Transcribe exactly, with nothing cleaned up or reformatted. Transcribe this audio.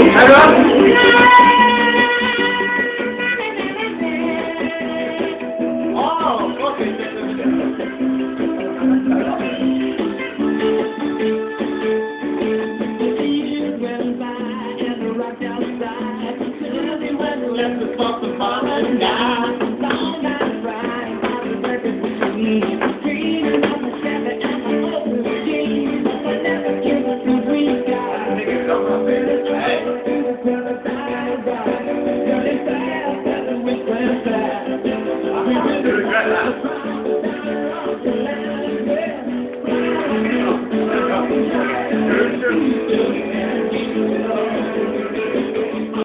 Left the fuck the father die. Long night ride, I was working for me.